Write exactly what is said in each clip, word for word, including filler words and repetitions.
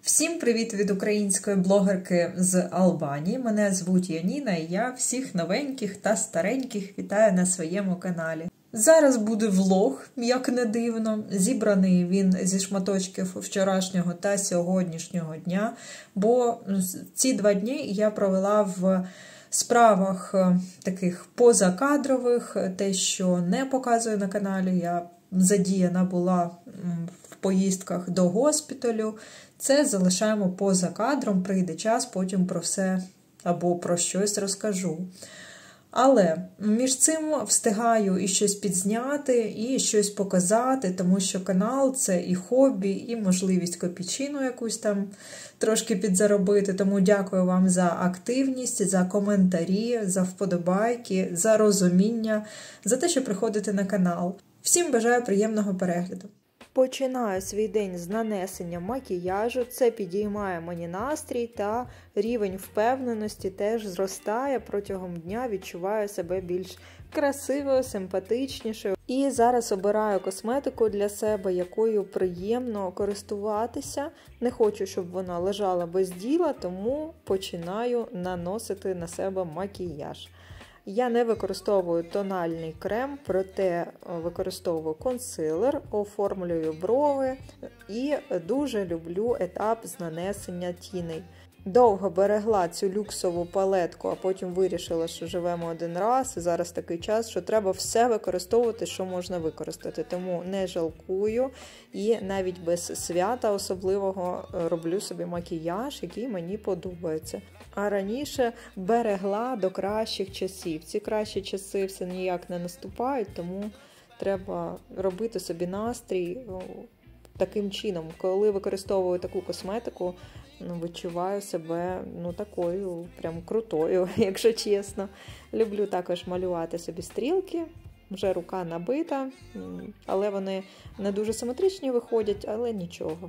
Всім привіт від української блогерки з Албанії. Мене звуть Яніна і я всіх новеньких та стареньких вітаю на своєму каналі. Зараз буде влог, як не дивно. Зібраний він зі шматочків вчорашнього та сьогоднішнього дня, бо ці два дні я провела в справах таких позакадрових, те, що не показую на каналі. Я задіяна була в поїздках до госпіталю. Це залишаємо поза кадром, прийде час, потім про все або про щось розкажу. Але між цим встигаю і щось підзняти, і щось показати, тому що канал – це і хобі, і можливість копійчину якусь там трошки підзаробити. Тому дякую вам за активність, за коментарі, за вподобайки, за розуміння, за те, що приходите на канал. Всім бажаю приємного перегляду. Починаю свій день з нанесення макіяжу, це підіймає мені настрій та рівень впевненості теж зростає протягом дня, відчуваю себе більш красивою, симпатичнішою. І зараз обираю косметику для себе, якою приємно користуватися. Не хочу, щоб вона лежала без діла, тому починаю наносити на себе макіяж. Я не використовую тональний крем, проте використовую консилер, оформлюю брови і дуже люблю етап з нанесення тіней. Довго берегла цю люксову палетку, а потім вирішила, що живемо один раз, і зараз такий час, що треба все використовувати, що можна використати. Тому не жалкую і навіть без свята особливого роблю собі макіяж, який мені подобається. А раніше берегла до кращих часів. Ці кращі часи все ніяк не наступають, тому треба робити собі настрій таким чином. Коли використовую таку косметику, ну, відчуваю себе ну, такою прям крутою, якщо чесно. Люблю також малювати собі стрілки. Вже рука набита, але вони не дуже симетричні виходять, але нічого.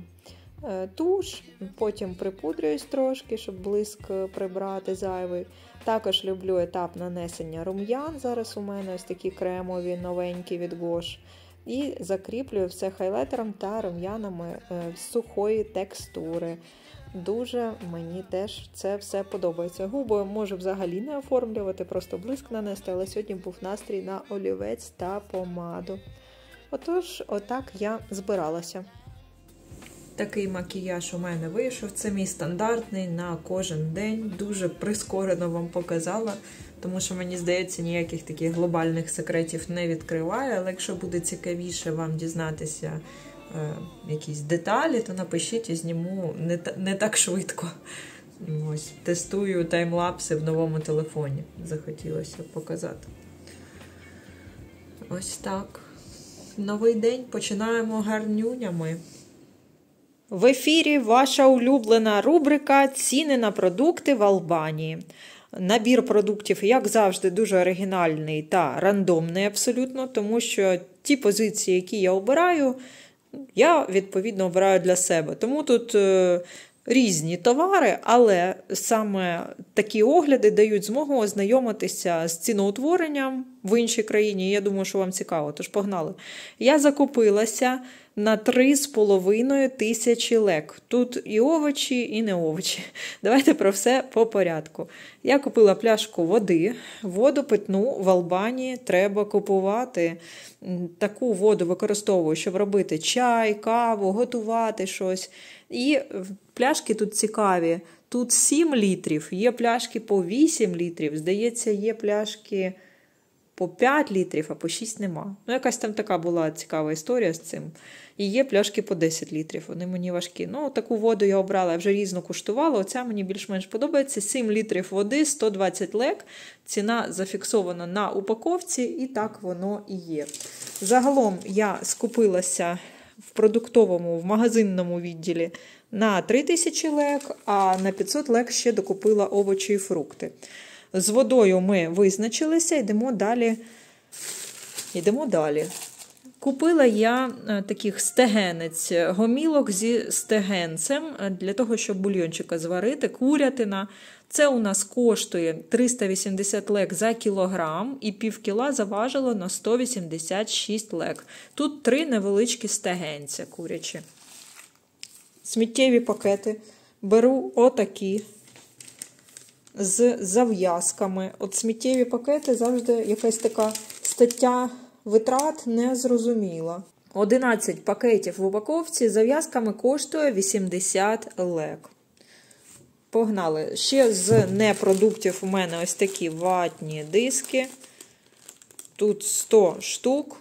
Туш, потім припудрююсь трошки, щоб блиск прибрати зайвий. Також люблю етап нанесення рум'ян, зараз у мене ось такі кремові, новенькі від Гош. І закріплюю все хайлайтером та рум'янами сухої текстури. Дуже мені теж це все подобається. Губи можу взагалі не оформлювати, просто блиск нанести, але сьогодні був настрій на олівець та помаду. Отож, отак я збиралася. Такий макіяж у мене вийшов. Це мій стандартний на кожен день. Дуже прискорено вам показала, тому що, мені здається, ніяких таких глобальних секретів не відкриває. Але якщо буде цікавіше вам дізнатися е, якісь деталі, то напишіть і зніму не, не так швидко. Ось, тестую таймлапси в новому телефоні. Захотілося показати. Ось так. Новий день починаємо гарнюнями. В ефірі ваша улюблена рубрика «Ціни на продукти в Албанії». Набір продуктів, як завжди, дуже оригінальний та рандомний абсолютно, тому що ті позиції, які я обираю, я, відповідно, обираю для себе. Тому тут е, різні товари, але саме такі огляди дають змогу ознайомитися з ціноутворенням в іншій країні. Я думаю, що вам цікаво, тож погнали. Я закупилася на три з половиною тисячі лек. Тут і овочі, і не овочі. Давайте про все по порядку. Я купила пляшку води. Воду питну в Албанії треба купувати. Таку воду використовую, щоб робити чай, каву, готувати щось. І пляшки тут цікаві. Тут сім літрів, є пляшки по вісім літрів. Здається, є пляшки по п'ять літрів, а по шість нема. Ну, якась там така була цікава історія з цим. І є пляшки по десять літрів, вони мені важкі. Ну, таку воду я обрала, я вже різну куштувала, оця мені більш-менш подобається. сім літрів води, сто двадцять лек, ціна зафіксована на упаковці, і так воно і є. Загалом я скупилася в продуктовому, в магазинному відділі на три тисячі лек, а на п'ятсот лек ще докупила овочі і фрукти. З водою ми визначилися, йдемо далі. Йдемо далі. Купила я таких стегенець, гомілок зі стегенцем, для того, щоб бульйончика зварити, курятина. Це у нас коштує триста вісімдесят лек за кілограм, і пів кіла заважило на сто вісімдесят шість лек. Тут три невеличкі стегенця курячі. сміттєві пакети. Беру отакі з зав'язками. От сміттєві пакети завжди якась така стаття витрат незрозуміла. одинадцять пакетів в упаковці з зав'язками коштує вісімдесят лек. Погнали. Ще з непродуктів у мене ось такі ватні диски. Тут сто штук.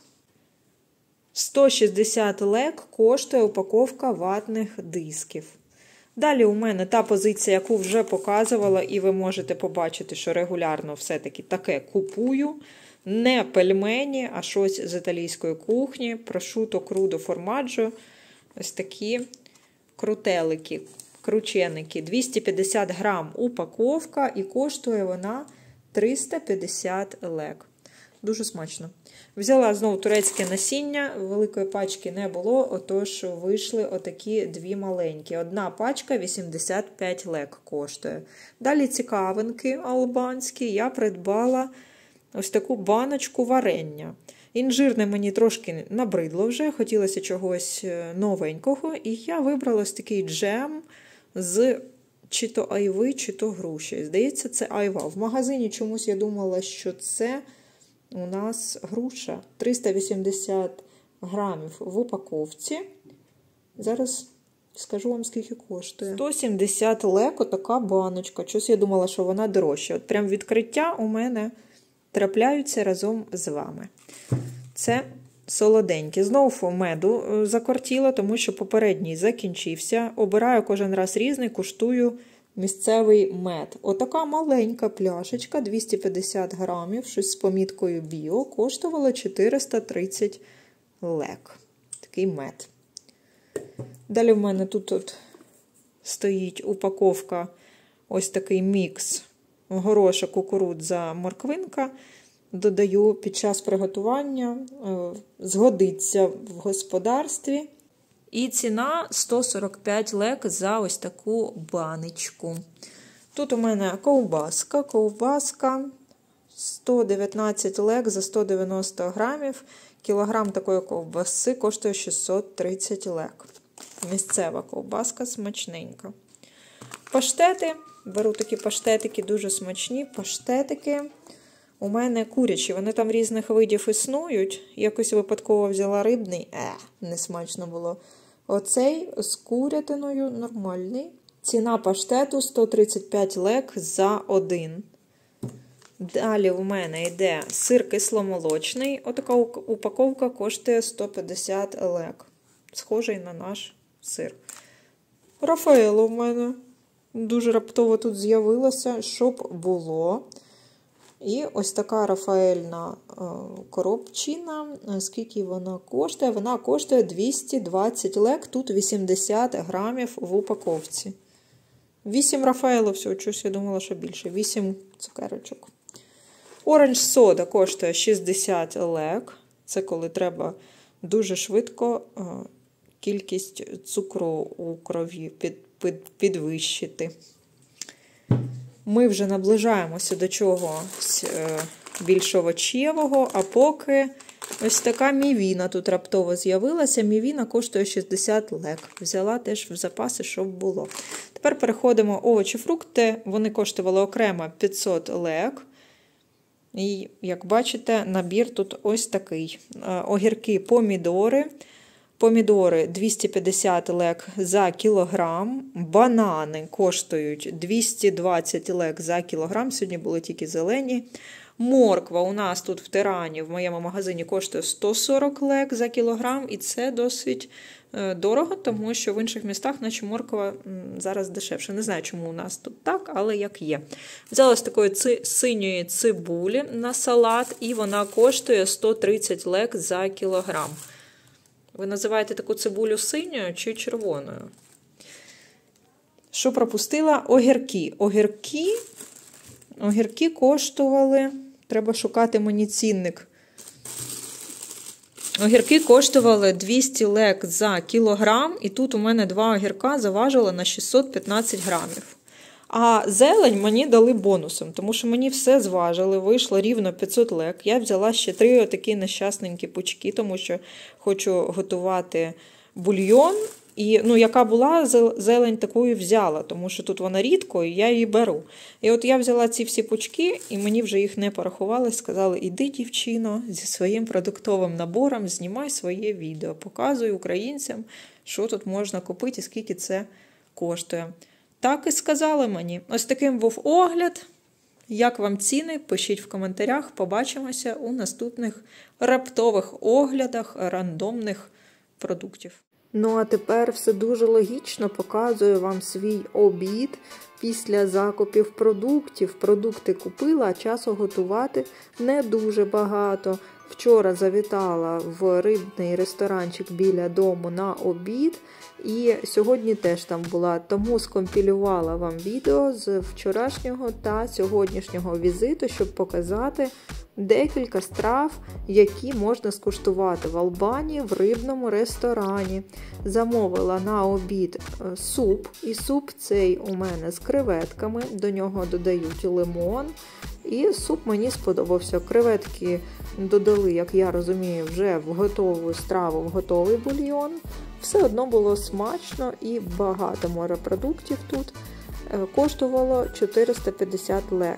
сто шістдесят лек коштує упаковка ватних дисків. Далі у мене та позиція, яку вже показувала, і ви можете побачити, що регулярно все-таки таке купую. Не пельмені, а щось з італійської кухні. Прошуто крудо формаджо. Ось такі крутелики, крученики. двісті п'ятдесят грам упаковка і коштує вона триста п'ятдесят лек. Дуже смачно. Взяла знову турецьке насіння, великої пачки не було, отож вийшли отакі дві маленькі. Одна пачка вісімдесят п'ять лек коштує. Далі цікавинки албанські, я придбала ось таку баночку варення. Інжирне мені трошки набридло вже, хотілося чогось новенького, і я вибрала ось такий джем з чи то айви, чи то груші. Здається, це айва. В магазині чомусь я думала, що це у нас груша. триста вісімдесят грамів в упаковці. Зараз скажу вам, скільки коштує. сто сімдесят лек, отака баночка. Щось я думала, що вона дорожча. От прям відкриття у мене трапляються разом з вами. Це солоденькі. Знову меду закортіло, тому що попередній закінчився. Обираю кожен раз різний, куштую місцевий мед. Отака маленька пляшечка, двісті п'ятдесят грамів, щось з поміткою біо, коштувала чотириста тридцять лек. Такий мед. Далі в мене тут от стоїть упаковка, ось такий мікс горошок, кукурудза, морквинка. Додаю під час приготування, згодиться в господарстві. І ціна сто сорок п'ять лек за ось таку баночку. Тут у мене ковбаска, ковбаска сто дев'ятнадцять лек за сто дев'яносто грамів. Кілограм такої ковбаси коштує шістсот тридцять лек. Місцева ковбаска смачненька. Паштети. Беру такі паштетики, дуже смачні. Паштетики у мене курячі. Вони там різних видів існують. Якось випадково взяла рибний. Е, не смачно було. Оцей з курятиною нормальний. Ціна паштету сто тридцять п'ять лек за один. Далі у мене йде сир кисломолочний. Отака упаковка коштує сто п'ятдесят лек. Схожий на наш сир. Рафаело в мене дуже раптово тут з'явилося, щоб було. І ось така рафаельна коробчина. Скільки вона коштує? Вона коштує двісті двадцять лек, тут вісімдесят грамів в упаковці. вісім рафаело всього, щось я думала, що більше. вісім цукерочок. Оранж сода коштує шістдесят лек. Це коли треба дуже швидко кількість цукру у крові під, під, підвищити. Ми вже наближаємося до чогось більш овочевого, а поки ось така мівіна тут раптово з'явилася. Мівіна коштує шістдесят лек. Взяла теж в запаси, щоб було. Тепер переходимо овочі, фрукти. Вони коштували окремо п'ятсот лек. І, як бачите, набір тут ось такий. Огірки, помідори. Помідори двісті п'ятдесят лек за кілограм. Банани коштують двісті двадцять лек за кілограм. Сьогодні були тільки зелені. Морква у нас тут в Тирані, в моєму магазині, коштує сто сорок лек за кілограм. І це досить дорого, тому що в інших містах наче морква зараз дешевше. Не знаю, чому у нас тут так, але як є. Взяла з такої ци, синьої цибулі на салат, і вона коштує сто тридцять лек за кілограм. Ви називаєте таку цибулю синьою чи червоною? Що пропустила? Огірки. Огірки, огірки коштували, треба шукати мені цінник. Огірки коштували двісті лек за кілограм, і тут у мене два огірка заважило на шістсот п'ятнадцять грамів. А зелень мені дали бонусом, тому що мені все зважили, вийшло рівно п'ятсот лек. Я взяла ще три отакі нещасненькі пучки, тому що хочу готувати бульйон І, ну, яка була, зелень такою взяла, тому що тут вона рідко, і я її беру. І от я взяла ці всі пучки, і мені вже їх не порахували, сказали, іди, дівчино, зі своїм продуктовим набором, знімай своє відео, показуй українцям, що тут можна купити і скільки це коштує. Так і сказали мені. Ось таким був огляд. Як вам ціни? Пишіть в коментарях, побачимося у наступних раптових оглядах рандомних продуктів. Ну а тепер все дуже логічно, показую вам свій обід після закупів продуктів. Продукти купила, а часу готувати не дуже багато. Вчора завітала в рибний ресторанчик біля дому на обід. І сьогодні теж там була, тому скомпілювала вам відео з вчорашнього та сьогоднішнього візиту, щоб показати декілька страв, які можна скуштувати в Албанії в рибному ресторані. Замовила на обід суп, і суп цей у мене з креветками, до нього додають лимон. І суп мені сподобався. Креветки додали, як я розумію, вже в готову страву, в готовий бульйон. Все одно було смачно і багато морепродуктів тут. Коштувало чотириста п'ятдесят лек.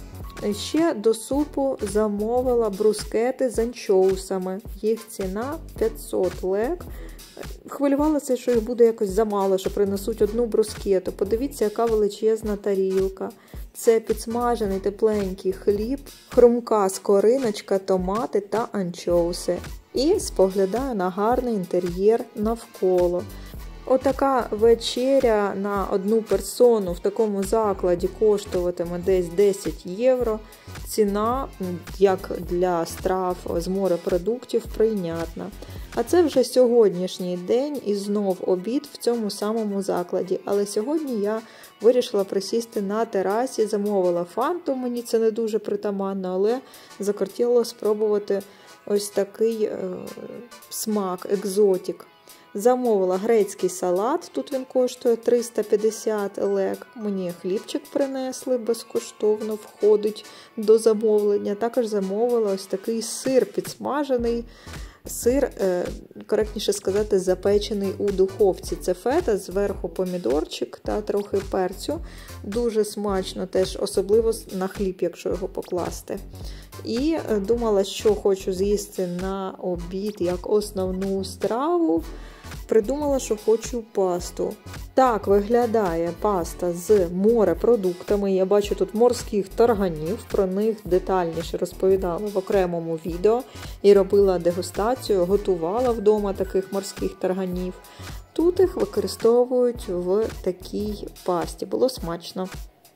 Ще до супу замовила брускети з анчоусами. Їх ціна п'ятсот лек. Хвилювалася, що їх буде якось замало, що принесуть одну брускету. Подивіться, яка величезна тарілка. Це підсмажений тепленький хліб, хрумка скориночка, томати та анчоуси. І споглядаю на гарний інтер'єр навколо. Отака вечеря на одну персону в такому закладі коштуватиме десь десять євро. Ціна, як для страв з морепродуктів, прийнятна. А це вже сьогоднішній день і знов обід в цьому самому закладі. Але сьогодні я вирішила присісти на терасі, замовила фанту, мені це не дуже притаманно, але захотіла спробувати ось такий е, смак, екзотик. Замовила грецький салат, тут він коштує триста п'ятдесят лек. Мені хлібчик принесли, безкоштовно входить до замовлення. Також замовила ось такий сир підсмажений. Сир, е, коректніше сказати, запечений у духовці. Це фета, зверху помідорчик та трохи перцю. Дуже смачно теж, особливо на хліб, якщо його покласти. І думала, що хочу з'їсти на обід як основну страву. Придумала, що хочу пасту. Так виглядає паста з морепродуктами. Я бачу тут морських тарганів, про них детальніше розповідала в окремому відео. І робила дегустацію, готувала вдома таких морських тарганів. Тут їх використовують в такій пасті. Було смачно.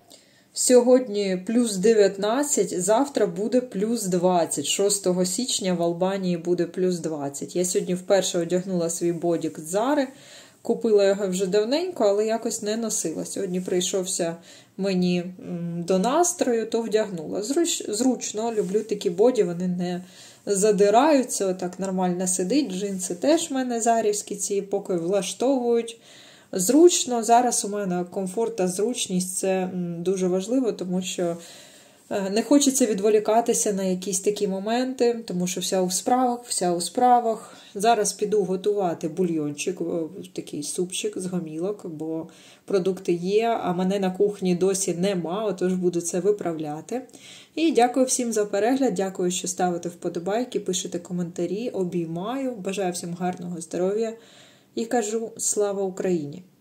Сьогодні плюс дев'ятнадцять, завтра буде плюс двадцять. шостого січня в Албанії буде плюс двадцять. Я сьогодні вперше одягнула свій бодік з Зари. Купила його вже давненько, але якось не носила. Сьогодні прийшовся мені до настрою, то вдягнула. Зруч, зручно, люблю такі боді, вони не задираються, отак нормально сидить. Джинси теж в мене зарівські ці, поки влаштовують. Зручно, зараз у мене комфорт та зручність, це дуже важливо, тому що не хочеться відволікатися на якісь такі моменти, тому що вся у справах, вся у справах. Зараз піду готувати бульйончик, такий супчик з гомілок, бо продукти є, а мене на кухні досі нема, отож буду це виправляти. І дякую всім за перегляд, дякую, що ставите вподобайки, пишете коментарі, обіймаю, бажаю всім гарного здоров'я. І кажу, слава Україні!